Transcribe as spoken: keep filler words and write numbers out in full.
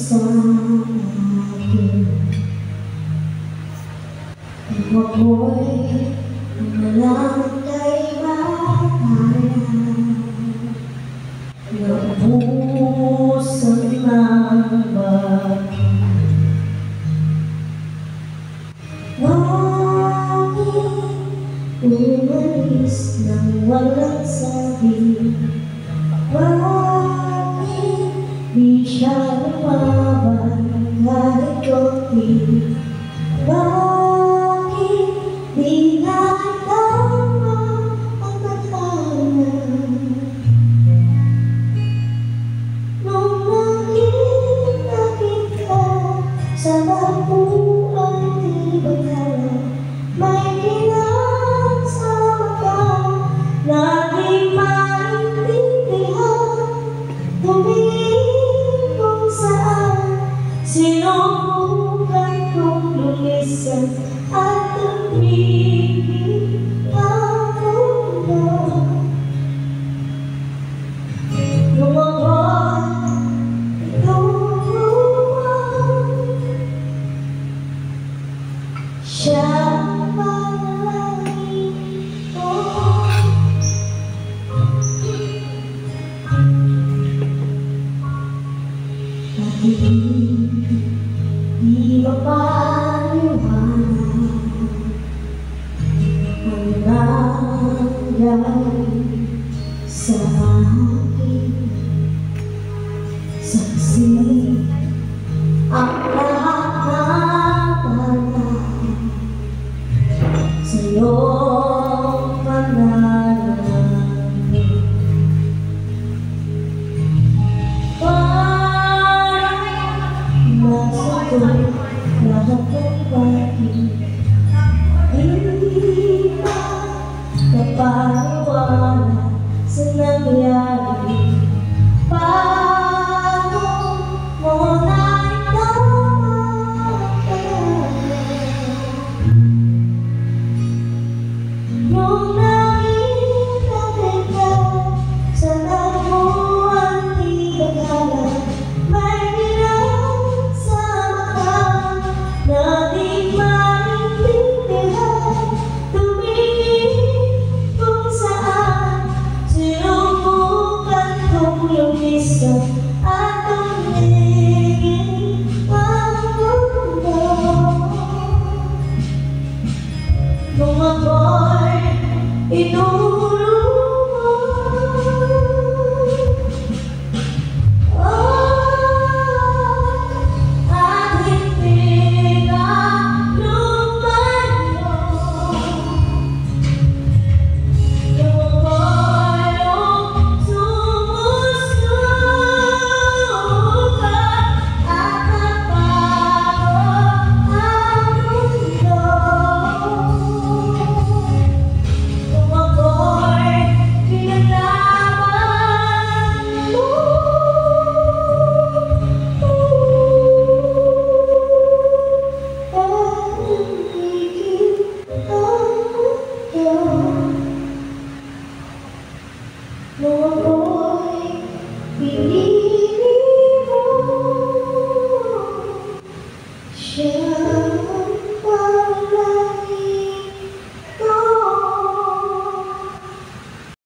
sa akin. Kung ako'y umalang kay bahayan, naubusan ng bagay. Bakit umalis nang walang sabi? Bakit di siya lumabay kahit konti? Bakit di natama ang tadhana? Nung nakita kita sa babuang di bagala, may kinang sa mata na di maintindihan. Tumingin kung saan sinubukan kong lumisan at tumingin ang mundo. Nung ako'y tumuwan, siya panalangin ko. Di mapaliwanag ang nangyari sa akin. Saksi ang lahat ng tanan sa iyong panalangin. Lahat ng bagay hindi pa napaniwala sa nangyari. Paano mo naitama? Nung nakita kita sa nabuang di bagala, may na di maintindihan. Tumingin kung saan sinubukan kong lumisan.